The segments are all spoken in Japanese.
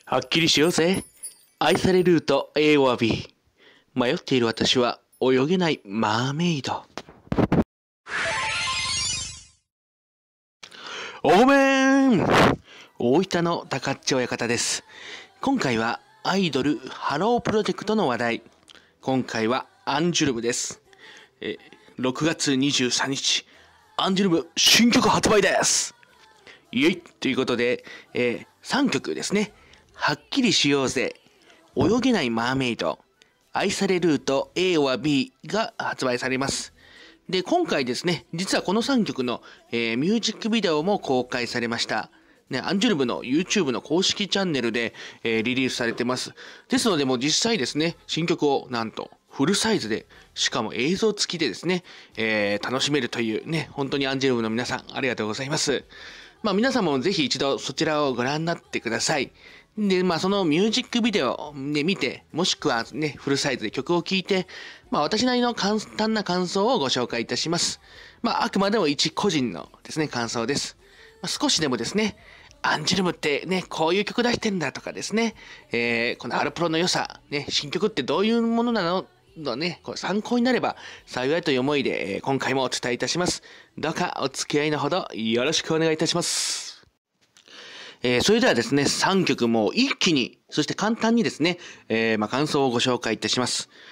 はっきりしようぜ。愛されルート A or B。迷っている私は泳げないマーメイド。おめん大分の高っち親方です。今回はアイドルハロープロジェクトの話題。今回はアンジュルムです。6月23日、アンジュルム新曲発売です。イエイということで、3曲ですね。はっきりしようぜ、泳げないマーメイド、愛されルート A or B が発売されます。で、今回ですね、実はこの3曲の、ミュージックビデオも公開されました。ね、アンジュルムの YouTube の公式チャンネルで、リリースされてます。ですので、もう実際ですね、新曲をなんとフルサイズで、しかも映像付きでですね、楽しめるというね、本当にアンジュルムの皆さん、ありがとうございます。皆さんもぜひ一度そちらをご覧になってください。で、そのミュージックビデオを、ね、見て、もしくはね、フルサイズで曲を聴いて、私なりの簡単な感想をご紹介いたします。あくまでも一個人のですね、感想です。少しでもですね、アンジュルムってね、こういう曲出してんだとかですね、このハロプロの良さ、ね、新曲ってどういうものなののね、これ参考になれば幸いという思いで、今回もお伝えいたします。どうかお付き合いのほどよろしくお願いいたします。それではですね、3曲も一気に、そして簡単にですね、感想をご紹介いたします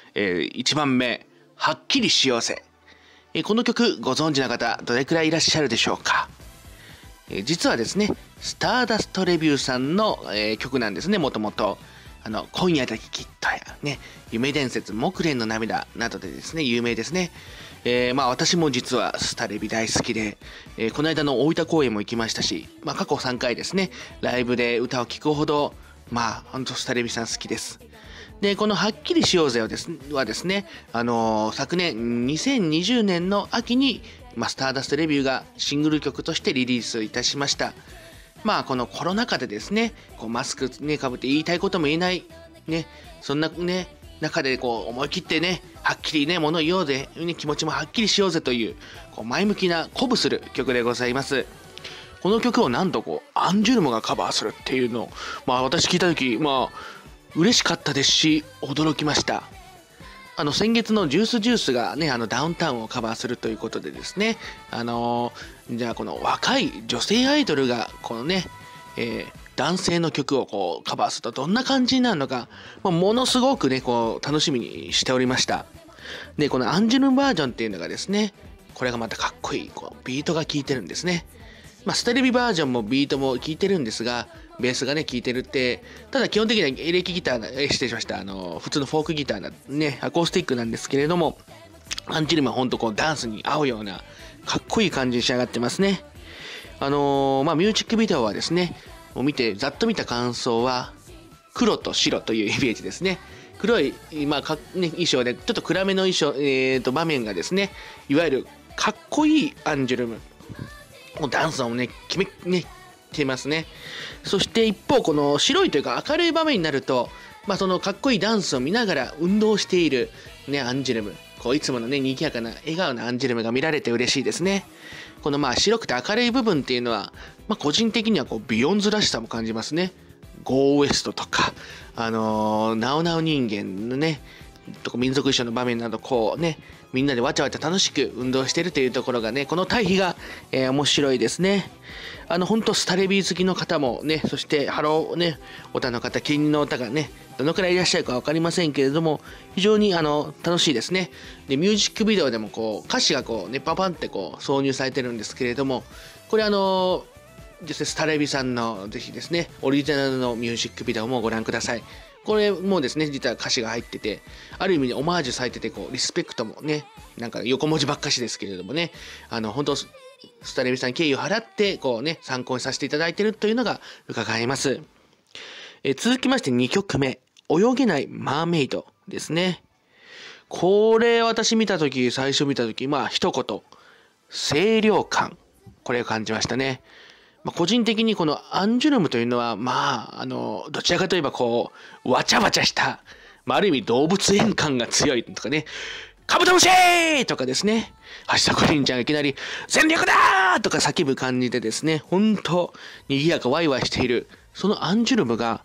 。1番目、はっきりしようぜ。この曲ご存知の方、どれくらいいらっしゃるでしょうか。実はですね、スターダストレビューさんの、曲なんですね、もともと。今夜だけきっとや、ね、夢伝説、木蓮の涙などでですね、有名ですね。私も実はスタレビ大好きで、この間の大分公演も行きましたし、過去3回ですね、ライブで歌を聴くほど、本当スタレビさん好きです。で、このはっきりしようぜはですね、昨年2020年の秋に、スターダストレビューがシングル曲としてリリースいたしました。このコロナ禍でですね、マスクね、かぶって言いたいことも言えない、ね、そんなね、中で思い切ってね、はっきりね、物を言おうぜ、ね、気持ちもはっきりしようぜという、前向きな鼓舞する曲でございます。この曲をなんとアンジュルムがカバーするっていうのを、私聞いた時、嬉しかったですし、驚きました。先月のジュースがね、ダウンタウンをカバーするということでですね、じゃあこの若い女性アイドルが、このね、男性の曲をカバーするとどんな感じになるのか、ものすごくね、楽しみにしておりました。で、このアンジュルムバージョンっていうのがですね、これがまたかっこいい、ビートが効いてるんですね。ステレビバージョンもビートも効いてるんですが、ベースがね、効いてるって、ただ基本的にはエレキギター失礼しました。普通のフォークギターね、アコースティックなんですけれども、アンジュルムはほんとダンスに合うような、かっこいい感じに仕上がってますね。ミュージックビデオはですね、ざっと見た感想は、黒と白というイメージですね。黒い、衣装で、ちょっと暗めの衣装、場面がですね、いわゆるかっこいいアンジュルム。ダンスをね、決めてますね。そして一方、この白いというか明るい場面になると、そのかっこいいダンスを見ながら運動している、ね、アンジュルム。いつものね、賑やかな笑顔のアンジュルムが見られて嬉しいですね。この白くて明るい部分っていうのは、個人的にはビヨンズらしさも感じますね。ゴーウエストとか、ナオナオ人間のね、民族衣装の場面などみんなでわちゃわちゃ楽しく運動しているというところがね、この対比が、面白いですね。本当スタレビ好きの方もね、そしてハローね、オタの方、近隣のオタがね、どのくらいいらっしゃるか分かりませんけれども、非常に楽しいですね。で、ミュージックビデオでも歌詞がパパンって挿入されてるんですけれども、これ実際スタレビさんのぜひですね、オリジナルのミュージックビデオもご覧ください。これもですね、実は歌詞が入ってて、ある意味でオマージュされてて、リスペクトもね、なんか横文字ばっかしですけれどもね、本当スタレビさん敬意を払って、参考にさせていただいているというのが伺えます。続きまして2曲目、泳げないマーメイドですね。これ最初見たとき、一言、清涼感。これを感じましたね。個人的にこのアンジュルムというのは、どちらかといえばわちゃわちゃした、ある意味動物園感が強いとかね、カブトムシーとかですね、橋田コリンちゃんがいきなり、全力だーとか叫ぶ感じでですね、ほんと、賑やかワイワイしている、そのアンジュルムが、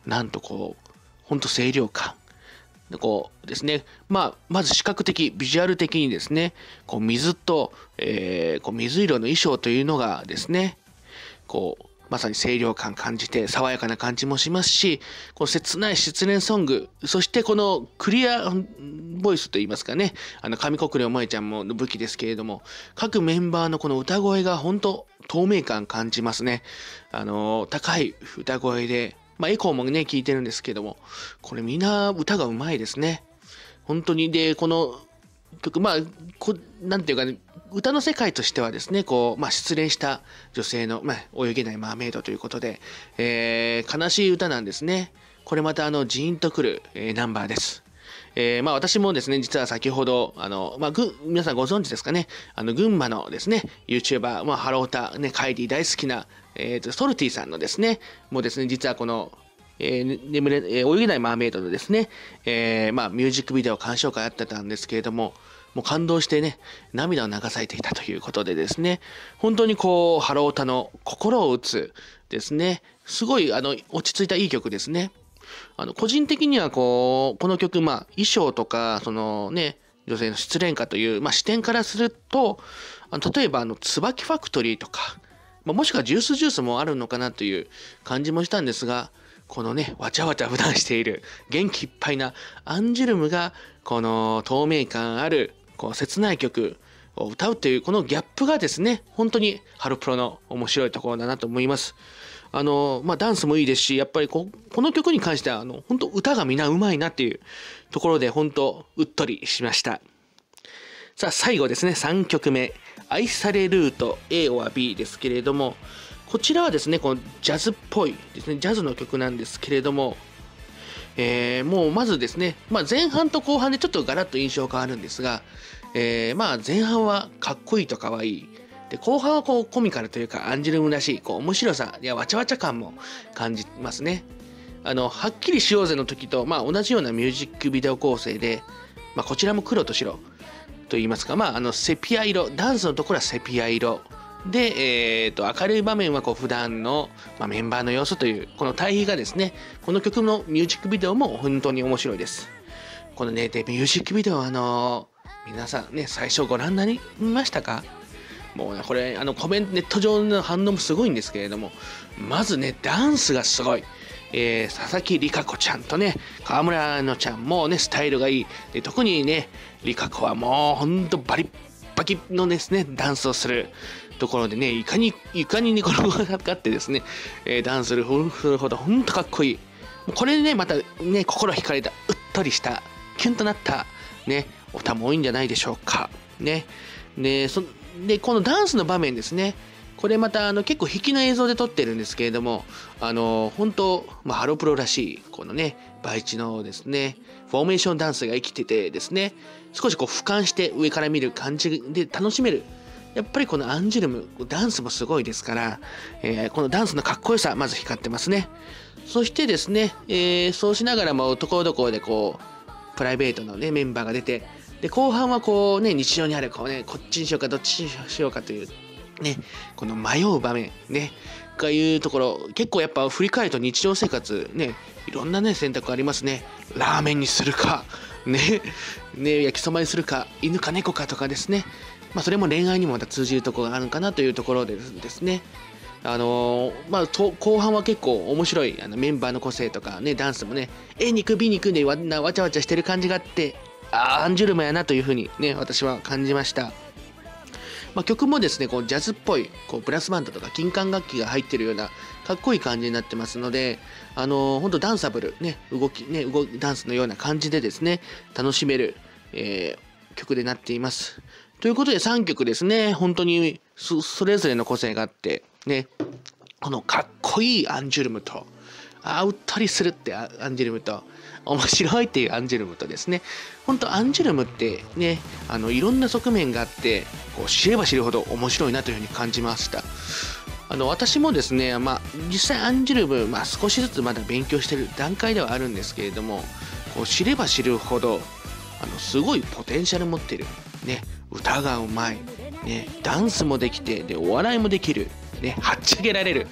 なんとこうほんと清涼感こうですね、まず視覚的ビジュアル的にですねこう水と、こう水色の衣装というのがですねこうまさに清涼感感じて爽やかな感じもしますし、この切ない失恋ソング、そしてこのクリアボイスといいますかね、上国料萌ちゃんも武器ですけれども、各メンバーのこの歌声が本当透明感感じますね。高い歌声で、エコーもね聞いてるんですけども、これみんな歌がうまいですね。本当に。でこの曲なんていうかね、歌の世界としてはですねこう、失恋した女性の、泳げないマーメイドということで、悲しい歌なんですね。これまたジーンとくる、ナンバーです。私もですね実は先ほど皆さんご存知ですかね、群馬のですね YouTuber、ハロータ、ね、カイリー大好きな、ソルティさんのですねもうですね実はこの泳げないマーメイドのですね、ミュージックビデオ鑑賞会あってたんですけれども、もう感動してね涙を流されていたということでですね、本当にこうハロータの心を打つですね、すごい落ち着いたいい曲ですね。個人的にはこの曲、衣装とかそのね女性の失恋歌という、視点からすると例えば椿ファクトリーとか、もしくはジュースもあるのかなという感じもしたんですが、このねわちゃわちゃ普段している元気いっぱいなアンジュルムがこの透明感あるこう切ない曲を歌うというこのギャップがですね本当にハロプロの面白いところだなと思います。ダンスもいいですし、やっぱりこの曲に関しては本当歌がみんなうまいなっていうところで本当うっとりしました。さあ最後ですね、3曲目愛されルート A or B ですけれども、こちらはですねこのジャズっぽいですねジャズの曲なんですけれども、もうまずですね、前半と後半でちょっとガラッと印象変わるんですが、前半はかっこいいとかわいいで、後半はこうコミカルというかアンジュルムらしいこう面白さやわちゃわちゃ感も感じますね。はっきりしようぜの時と、同じようなミュージックビデオ構成で、こちらも黒と白といいますか、セピア色、ダンスのところはセピア色で、明るい場面はこう普段の、メンバーの様子というこの対比がですね、この曲のミュージックビデオも本当に面白いです。このねでミュージックビデオ皆さんね最初ご覧になりましたか？もうねこれネット上の反応もすごいんですけれども、まずねダンスがすごい、佐々木里香子ちゃんとね川村のちゃんもねスタイルがいいで、特にね里香子はもうほんとバリッバキのですねダンスをするところでね、いかに寝転がってですね、ダンスするほどほんとかっこいい。これでねまたね心惹かれたうっとりしたキュンとなったねお歌も多いんじゃないでしょうかね。でこのダンスの場面ですね、これまた結構引きの映像で撮ってるんですけれども、本当、ハロプロらしいこのね倍地のですねフォーメーションダンスが生きててですね、少しこう俯瞰して上から見る感じで楽しめる。やっぱりこのアンジュルムダンスもすごいですから、このダンスのかっこよさまず光ってますね。そしてですね、そうしながらもところどころでこうプライベートのねメンバーが出て、で後半はこうね日常にあるこうねこっちにしようかどっちにしようかというねこの迷う場面ねがいうところ、結構やっぱ振り返ると日常生活ねいろんなね選択ありますね。ラーメンにするかね焼きそばにするか犬か猫かとかですね、それも恋愛にもまた通じるところがあるかなというところでですね、後半は結構面白いメンバーの個性とかねダンスもね A 肉 B 肉でわちゃわちゃしてる感じがあって、アンジュルムやなというふうにね私は感じました。曲もですねこうジャズっぽいこうブラスバンドとか金管楽器が入ってるようなかっこいい感じになってますので、ほんとダンサブルねダンスのような感じでですね楽しめる、曲でなっています。ということで3曲ですね、本当にそれぞれの個性があってね、このかっこいいアンジュルムとうっとりするってアンジュルムと面白いっていうアンジュルムとですね、本当アンジュルムってねいろんな側面があってこう知れば知るほど面白いなというふうに感じました。私もですね実際アンジュルム少しずつまだ勉強してる段階ではあるんですけれども、こう知れば知るほどすごいポテンシャル持ってるね、歌がうまいね、ダンスもできてでお笑いもできるね、はっちゃけられる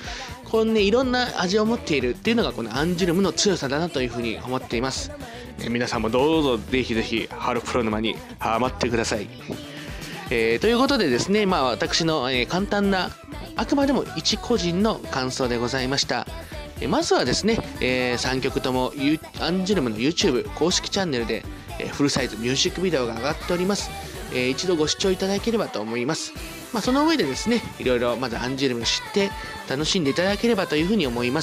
このね、いろんな味を持っているっていうのがこのアンジュルムの強さだなというふうに思っています。皆さんもどうぞぜひぜひハロプロ沼にハマってください。ということでですね、私の、簡単なあくまでも一個人の感想でございました。まずはですね、3曲ともアンジュルムの YouTube 公式チャンネルで、フルサイズミュージックビデオが上がっております。一度ご視聴いただければと思います。その上でですね、いろいろまずアンジュルムを知って楽しんでいただければというふうに思います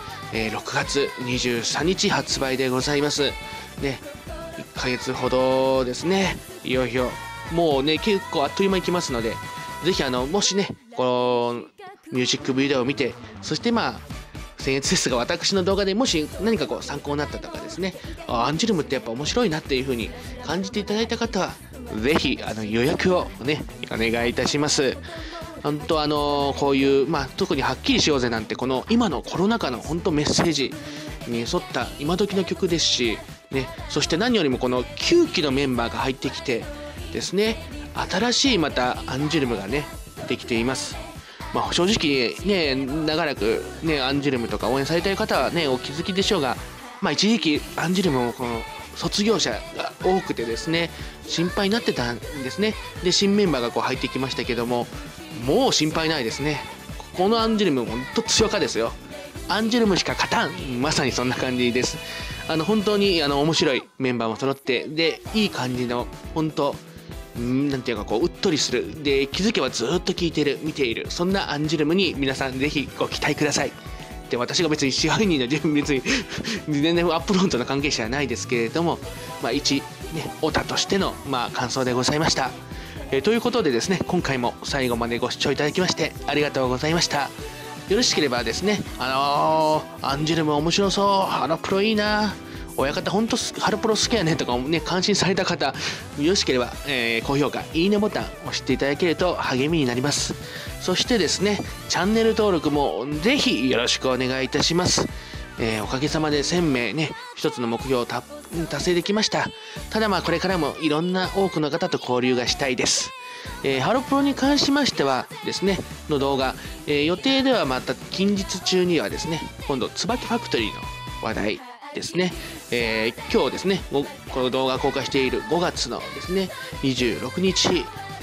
。6月23日発売でございます。ね、1ヶ月ほどですね、いよいよもうね、結構あっという間に来ますので、ぜひもしね、このミュージックビデオを見て、そして僭越ですが私の動画でもし何か参考になったとかですね、アンジュルムってやっぱ面白いなっていう風に感じていただいた方はぜひ予約をねお願いいたします。本当こういう特にはっきりしようぜなんてこの今のコロナ禍の本当メッセージに沿った今時の曲ですしね、そして何よりもこの9期のメンバーが入ってきてですね、新しいまたアンジュルムがねできています。正直ね、長らくねアンジュルムとか応援されている方はねお気づきでしょうが、一時期アンジュルムもこの卒業者が多くてですね心配になってたんですね。で新メンバーが入ってきましたけども、もう心配ないですね。このアンジュルム本当強かですよ。アンジュルムしか勝たん、まさにそんな感じです。本当に面白いメンバーも揃ってでいい感じの本当なんていうかうっとりするで気づけばずっと聞いてる見ているそんなアンジュルムに皆さんぜひご期待ください。で私が別に支配人の別に全然アップロードの関係者はないですけれども、一ねオタとしての感想でございました。ということでですね、今回も最後までご視聴いただきましてありがとうございました。よろしければですね、アンジュルム面白そう、ハロプロいいな、親方本当ハロプロ好きやねとかね感心された方、よろしければ、高評価いいねボタン押していただけると励みになります。そしてですねチャンネル登録もぜひよろしくお願いいたします。おかげさまで1000名ね一つの目標を達成できました。ただこれからもいろんな多くの方と交流がしたいです。ハロプロに関しましてはですねの動画、予定ではまた近日中にはですね今度椿ファクトリーの話題ですね、今日ですねこの動画公開している5月のですね26日、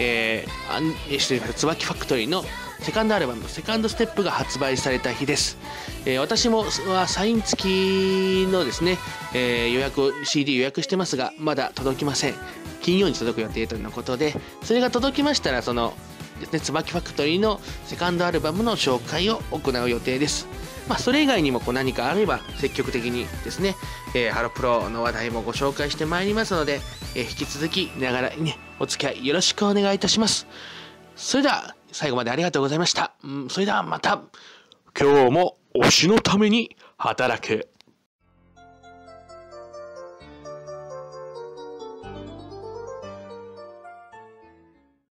椿ファクトリーのセカンドアルバムセカンドステップが発売された日です。私もサイン付きのですね、CD 予約してますがまだ届きません。金曜に届く予定とのことで、それが届きましたらそのですね椿ファクトリーのセカンドアルバムの紹介を行う予定です。それ以外にも何かあれば積極的にですね、ハロプロの話題もご紹介してまいりますので、引き続きながらねお付き合いよろしくお願いいたします。それでは最後までありがとうございました。それではまた。今日も推しのために働く。